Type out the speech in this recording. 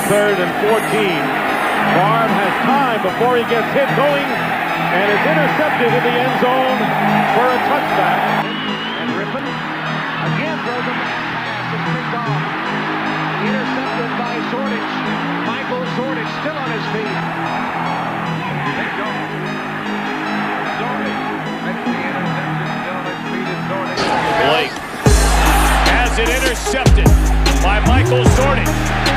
3rd and 14. Barb has time before he gets hit going, and is intercepted in the end zone for a touchback. And Rypien again throws a back pass and picked off. Intercepted by Zordich. Michael Zordich still on his feet. Picked off. Zordich makes the interception. Still on his feet is Zordich. Blake has it intercepted by Michael Zordich.